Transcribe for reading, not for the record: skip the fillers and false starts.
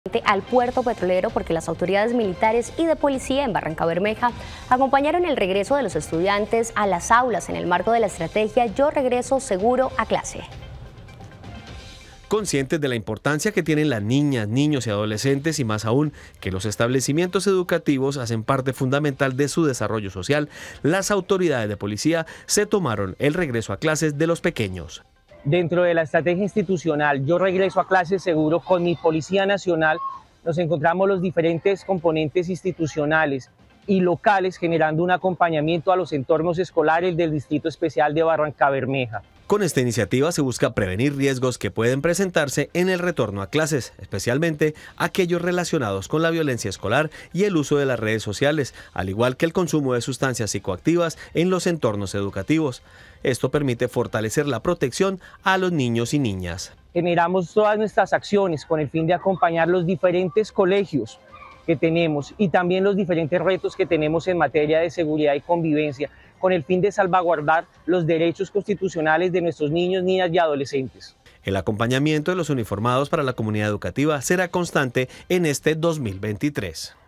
Al puerto petrolero porque las autoridades militares y de policía en Barrancabermeja acompañaron el regreso de los estudiantes a las aulas en el marco de la estrategia Yo Regreso Seguro a Clase. Conscientes de la importancia que tienen las niñas, niños y adolescentes y más aún que los establecimientos educativos hacen parte fundamental de su desarrollo social, las autoridades de policía se tomaron el regreso a clases de los pequeños. Dentro de la estrategia institucional Yo Regreso a Clases Seguro, con mi Policía Nacional nos encontramos los diferentes componentes institucionales y locales generando un acompañamiento a los entornos escolares del Distrito Especial de Barrancabermeja. Con esta iniciativa se busca prevenir riesgos que pueden presentarse en el retorno a clases, especialmente aquellos relacionados con la violencia escolar y el uso de las redes sociales, al igual que el consumo de sustancias psicoactivas en los entornos educativos. Esto permite fortalecer la protección a los niños y niñas. Generamos todas nuestras acciones con el fin de acompañar los diferentes colegios que tenemos y también los diferentes retos que tenemos en materia de seguridad y convivencia, con el fin de salvaguardar los derechos constitucionales de nuestros niños, niñas y adolescentes. El acompañamiento de los uniformados para la comunidad educativa será constante en este 2023.